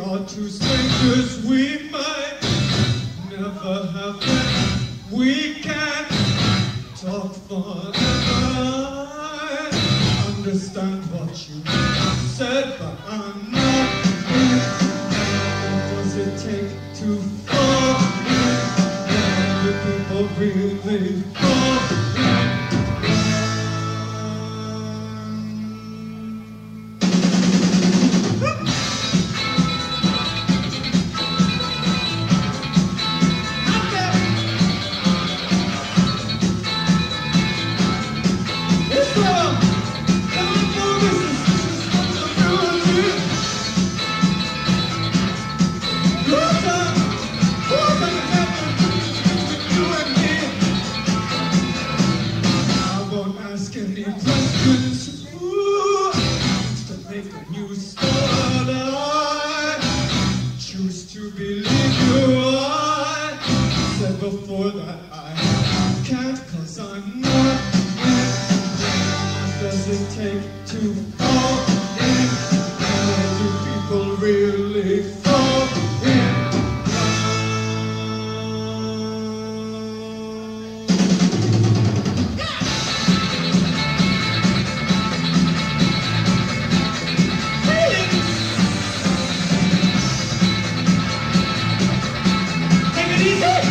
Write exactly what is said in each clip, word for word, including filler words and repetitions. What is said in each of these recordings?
are two strangers, we might never have met. We can talk forever. I understand what you said, but I'm not. What does it take to fall? Do people really fall? Before that I can't, cause I'm not. What does it take to fall in? How do people really fall in? Take it easy!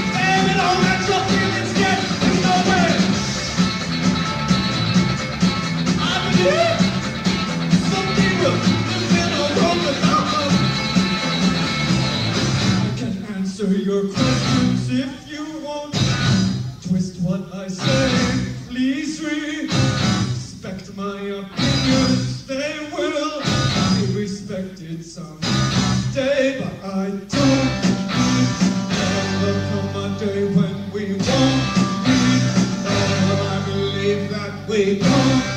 Your questions if you want. Twist what I say, please respect my opinions. They will be respected someday, but I don't. There'll come a day when we won't be. Oh, I believe that we don't.